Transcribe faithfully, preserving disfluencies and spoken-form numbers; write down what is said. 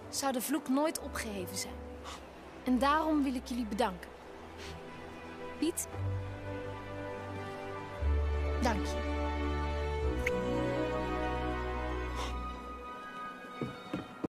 zou de vloek nooit opgeheven zijn. En daarom wil ik jullie bedanken. Piet,